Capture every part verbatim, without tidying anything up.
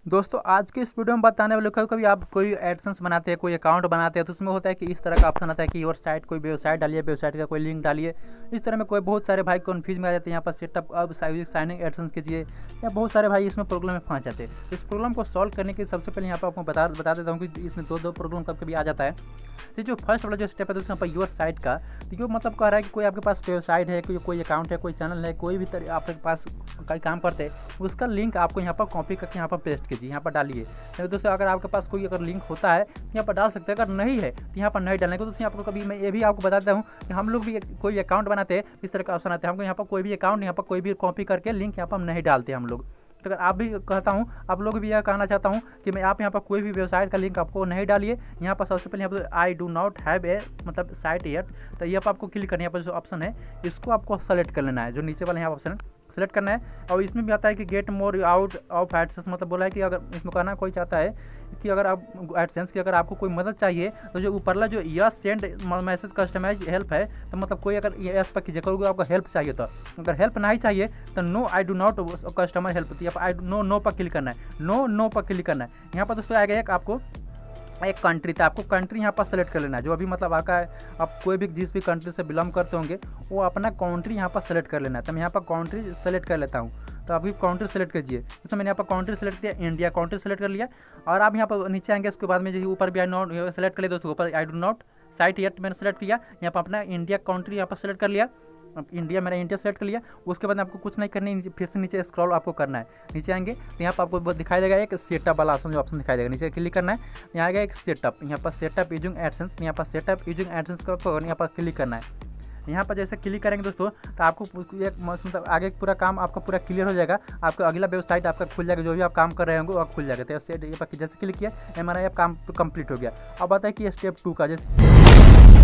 दोस्तों आज के इस वीडियो में बताने वाले कभी कभी आप कोई एडसेंस बनाते हैं, कोई अकाउंट बनाते हैं, तो उसमें होता है कि इस तरह का ऑप्शन आता है कि योर साइट, कोई वेबसाइट डालिए, वेबसाइट का कोई लिंक डालिए। इस तरह में कोई बहुत सारे भाई कन्फ्यूज में आ जाते हैं। यहाँ पर सेटअप अब साइनिंग एडसेंस कीजिए, या बहुत सारे भाई इसमें प्रॉब्लम में फंस जाते हैं। इस प्रॉब्लम को सॉल्व करने के सबसे पहले यहाँ पर आपको बता बता देता हूँ कि इसमें दो दो प्रॉब्लम कभी कभी आ जाता है। तो जो फर्स्ट वाला जो स्टेप है यहाँ पर योर साइट का, तो ये मतलब कह रहा है कि कोई आपके पास वेबसाइट है, कोई कोई अकाउंट है, कोई चैनल है, कोई भी आपके पास कई काम करते हैं, उसका लिंक आपको यहाँ पर कॉपी करके यहाँ पर पेस्ट कीजिए, यहाँ पर डालिए। तो दोस्तों अगर आपके पास कोई अगर लिंक होता है तो यहाँ पर डाल सकते हैं, अगर नहीं है तो यहाँ पर नहीं डालने को। दोस्तों आपको कभी मैं ये भी आपको बताता हूँ कि हम लोग भी कोई अकाउंट बनाते हैं, इस तरह का ऑप्शन आता है, हमको यहाँ पर कोई भी अकाउंट यहाँ पर कोई भी कॉपी करके लिंक यहाँ पर हम नहीं डालते हम लोग। तो अगर आप भी कहता हूँ, आप लोग भी यह कहना चाहता हूँ कि मैं आप यहाँ पर कोई भी वेबसाइट का लिंक आपको नहीं डालिए। यहाँ पर सबसे पहले यहाँ पर I do not have a मतलब साइट येट, तो यहाँ पर आपको क्लिक करना है। यहाँ पर जो ऑप्शन है इसको आपको सेलेक्ट कर लेना है, जो नीचे वाला यहाँ ऑप्शन सेलेक्ट करना है। और इसमें भी आता है कि get more out of AdSense, मतलब बोला है कि अगर इसमें कहना कोई चाहता है कि अगर आप एडसेंस की अगर आपको कोई मदद चाहिए तो जो ऊपरला जो yes send message customize help है, तो मतलब कोई अगर यस पर कीजिए, कोई आपको हेल्प चाहिए तो। अगर हेल्प नहीं चाहिए तो no I do not customer help, तो यहाँ पर आई नो नो पर क्लिक करना है, नो नो पर क्लिक करना है। यहाँ पर दोस्तों आएगा एक आपको एक कंट्री, था आपको कंट्री यहाँ पर सेलेक्ट कर लेना है। जो अभी मतलब आपका आप कोई भी जिस भी कंट्री से बिलोंग करते होंगे वो अपना कंट्री यहाँ पर सेलेक्ट कर लेना है। तो मैं यहाँ पर कंट्री सेलेक्ट कर लेता हूँ, तो अभी कंट्री सेलेक्ट कीजिए। तो मैंने यहाँ पर कंट्री सेलेक्ट किया, इंडिया कंट्री सेलेक्ट कर लिया। और आप यहाँ पर नीचे आएंगे, उसके बाद में जो ऊपर भी आई नॉट सेलेक्ट कर लिया, दोस्तों ऊपर I do not site yet मैंने सेलेक्ट किया। यहाँ पर अपना इंडिया कंट्री यहाँ पर सेलेक्ट कर लिया, अब इंडिया मेरा इंडिया सेलेक्ट कर लिया। उसके बाद आपको कुछ नहीं करनी, फिर से नीचे स्क्रॉल आपको करना है। नीचे आएंगे तो यहाँ पर आपको दिखाई देगा एक सेटअप वाला ऑप्शन, जो ऑप्शन दिखाई देगा, नीचे क्लिक करना है। यहाँ आएगा एक सेटअप, यहाँ पर सेटअप यूजिंग एडसेंस, यहाँ पर सेटअप यूजिंग एडसेंस को यहाँ पर क्लिक करना है। यहाँ पर जैसे क्लिक करेंगे दोस्तों तो आपको एक मतलब आगे पूरा काम आपका पूरा क्लियर हो जाएगा। आपका अगला वेबसाइट आपका खुल जाएगा, जो भी आप काम कर रहे होंगे वो खुल जाएगा। तो ये पर जैसे क्लिक किया हमारा ये काम कंप्लीट हो गया। अब आता है कि स्टेप टू का, जैसे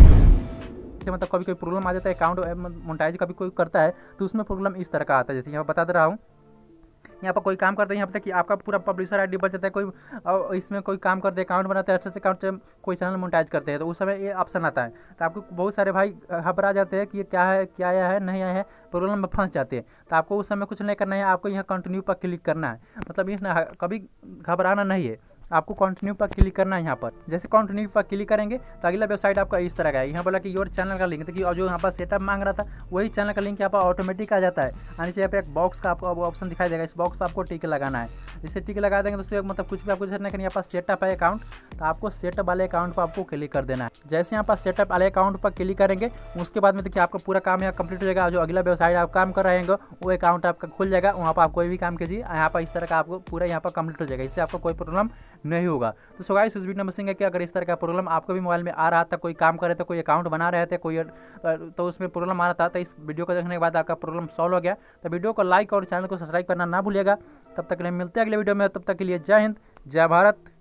मतलब कभी कोई प्रॉब्लम आ जाता है अकाउंट मोनेटाइज कभी कोई करता है तो उसमें प्रॉब्लम इस तरह का आता है। जैसे यहाँ बता दे रहा हूँ, यहाँ पर कोई काम करते हैं, यहाँ पर कि आपका पूरा पब्लिशर आईडी बच जाता है। कोई और इसमें कोई काम करते हैं, अकाउंट बनाते हैं, अच्छे से अकाउंट से कोई चैनल मोनेटाइज करते हैं, तो उस समय ये ऑप्शन आता है। तो आपको बहुत सारे भाई घबरा जाते हैं कि ये क्या है, क्या आया है, नहीं आया है, प्रॉब्लम में फंस जाते हैं। तो आपको उस समय कुछ नहीं करना है, आपको यहाँ कंटिन्यू पर क्लिक करना है। मतलब इस कभी घबराना नहीं है, आपको कंटिन्यू पर क्लिक करना है। यहाँ पर जैसे कंटिन्यू पर क्लिक करेंगे तो अगला वेबसाइट आपका इस तरह का है। यहाँ बोला कि योर चैनल का लिंक, देखिए और जो यहाँ पर सेटअप मांग रहा था वही चैनल का लिंक यहाँ पर ऑटोमेटिक आ जाता है। यानी से यहाँ पे एक बॉक्स का आपको ऑप्शन दिखाई देगा, इस बॉक्स पर आपको टिक लगाना है। इसे टिक लगा देंगे दोस्तों, मतलब कुछ भी आपको जैसे नहीं, यहाँ पर सेटअप है अकाउंट, तो आपको सेटअप वाले अकाउंट पर आपको क्लिक कर देना है। जैसे यहाँ पर सेटअप वाले अकाउंट पर क्लिक करेंगे उसके बाद में देखिए आपका पूरा काम यहाँ कंप्लीट हो जाएगा। जो अगला वेबसाइट आप काम कर रहे हैं वो अकाउंट आपका खुल जाएगा, वहाँ पर आप कोई भी काम कीजिए, यहाँ पर इस तरह का आपको पूरा यहाँ पर कंप्लीट हो जाएगा। इससे आपको कोई प्रॉब्लम नहीं होगा। तो सो गाइस इस वीडियो में समझेंगे कि अगर इस तरह का प्रॉब्लम आपको भी मोबाइल में आ रहा था, कोई काम कर रहे थे, कोई अकाउंट बना रहे थे, कोई तो उसमें प्रॉब्लम आ रहा था, तो इस वीडियो को देखने के बाद आपका प्रॉब्लम सॉल्व हो गया। तो वीडियो को लाइक और चैनल को सब्सक्राइब करना ना भूलिएगा। तब तक के लिए मिलते हैं अगले वीडियो में, तब तक के लिए जय हिंद, जय भारत।